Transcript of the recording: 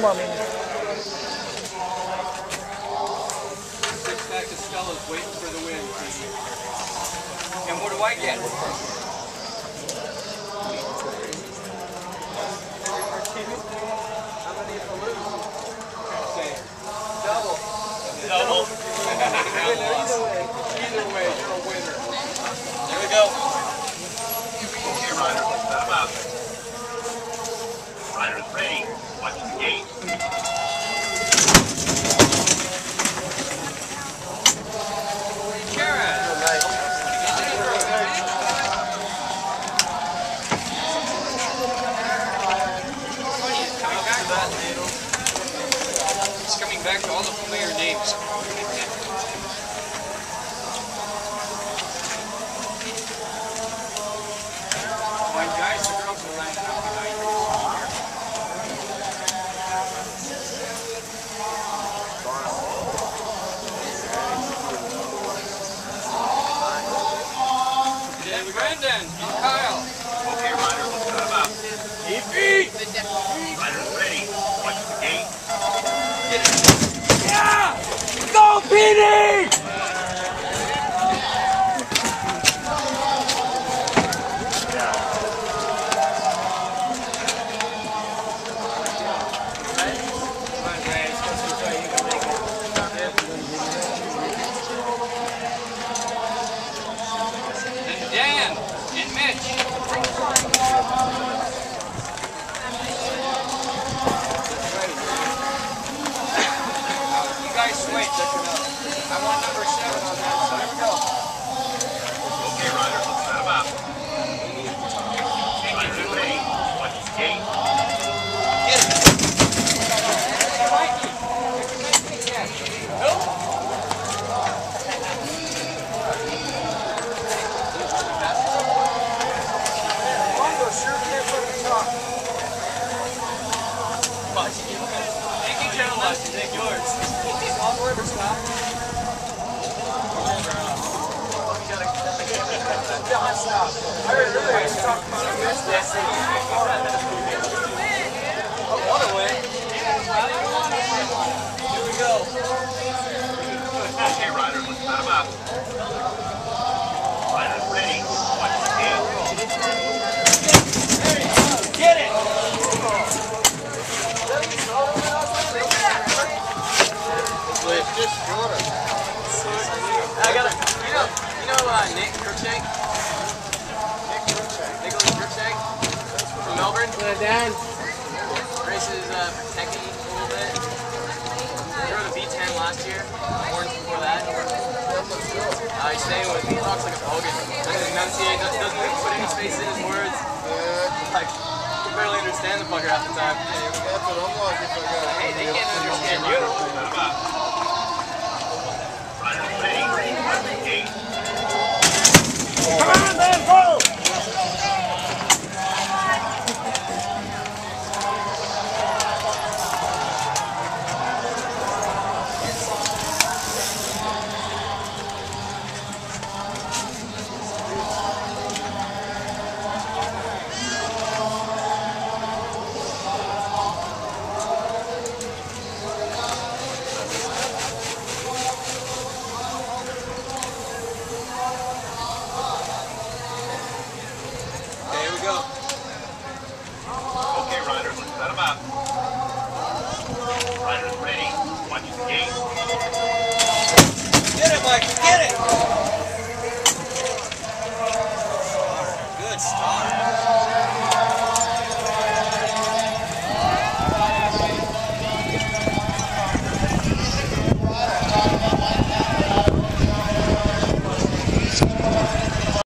on, man. Six-pack of Stella's waiting for the win. And what do I get? How many if I lose? Say, double. Double? Either way, you're a winner. There we go. Okay, Ryder, let's set them up. Ryder's ready. Watch the gate. It's coming back to all the familiar names. When guys and girls are lining up behind you. And Brendan and Kyle. Okay, Ryder, let's set them up. Ryder's ready. Watch the gate. Yeah! Go, Petey! And Dan and Mitch. You guys wait. I want number 7 on that side. Okay, Ryder, let's set them up. Ryder's ready. Watch the gate. Thank you, gentlemen. Take yours. Onward or stop? Stop. I really talk about this. I want to win. Here we go. Okay, Ryder, let's set them up. Ryder's ready. Watch the gate. Get it! Just shorter. I got it. You know Nick Cruikshank? Nicholas Cruikshank from Melbourne? Dan. Races Kentucky a little bit. He rode a V10 last year. Horns before that. He's staying with me. He talks like a Bogan. Doesn't enunciate. Doesn't put any space in his words. Like, you can barely understand the fucker half the time. That's what I'm like if I got. Hey, they can't understand you. Ryder's ready. Watch the gate. Come on, man, go! Okay, Ryder, let's set them up. Ryder's ready. Watch the gate. Get it, Mike. Get it. Good start.